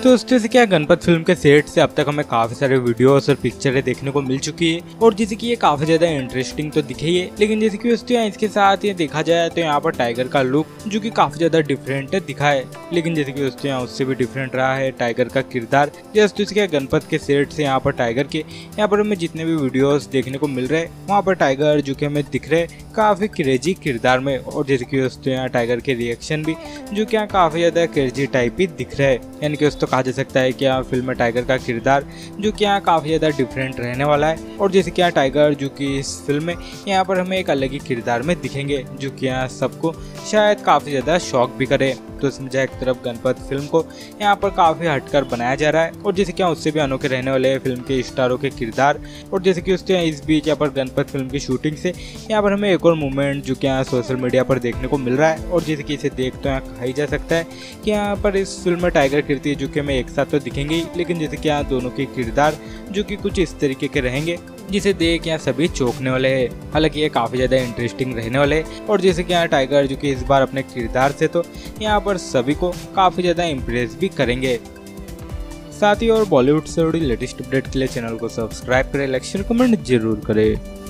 दोस्तों जैसे क्या गणपत फिल्म के सेट से अब तक हमें काफी सारे वीडियोस और पिक्चरें देखने को मिल चुकी है और जैसे कि ये काफी ज्यादा इंटरेस्टिंग तो दिखे ही है, लेकिन जैसे कि दोस्तों इसके साथ ये देखा जाए तो यहाँ पर टाइगर का लुक जो कि काफी ज्यादा डिफरेंट दिखा है, लेकिन जैसे कि दोस्तों यहाँ उससे भी डिफरेंट रहा है टाइगर का किरदार। जैसे क्या गणपत के सेट से यहाँ पर टाइगर के यहाँ पर हमें जितने भी वीडियोस देखने को मिल रहे हैं वहाँ पर टाइगर जो कि हमें दिख रहे हैं काफी क्रेजी किरदार में, और जैसे कि दोस्तों यहाँ टाइगर के रिएक्शन भी जो कि यहाँ काफी ज्यादा क्रेजी टाइप ही दिख रहा है। यानी कि दोस्तों कहा जा सकता है कि यहाँ फिल्म में टाइगर का किरदार जो कि यहाँ काफी ज्यादा डिफरेंट रहने वाला है, और जैसे कि यहाँ टाइगर जो कि इस फिल्म में यहाँ पर हमें एक अलग ही किरदार में दिखेंगे जो कि यहाँ सबको शायद काफी ज्यादा शॉक भी करे। तो समझा एक तरफ गणपत फिल्म को यहाँ पर काफी हटकर बनाया जा रहा है, और जैसे कि उससे भी अनोखे रहने वाले फिल्म के स्टारों के किरदार, और जैसे कि उसके इस बीच यहाँ पर गणपत फिल्म की शूटिंग से यहाँ पर हमें एक और मूवमेंट जो कि यहाँ सोशल मीडिया पर देखने को मिल रहा है, और जैसे कि इसे देख तो यहाँ कहा ही जा सकता है कि यहाँ पर इस फिल्म में टाइगर कीर्ति जो कि हमें एक साथ तो दिखेंगे, लेकिन जैसे कि यहाँ दोनों के किरदार जो कि कुछ इस तरीके के रहेंगे जिसे देख यहाँ सभी चौंकने वाले हैं। हालांकि ये काफी ज्यादा इंटरेस्टिंग रहने वाले हैं, और जैसे कि यहाँ टाइगर जो कि इस बार अपने किरदार से तो यहाँ पर सभी को काफी ज्यादा इम्प्रेस भी करेंगे। साथ ही और बॉलीवुड से जुड़ी लेटेस्ट अपडेट के लिए चैनल को सब्सक्राइब करें, लाइक शेयर कमेंट जरूर करें।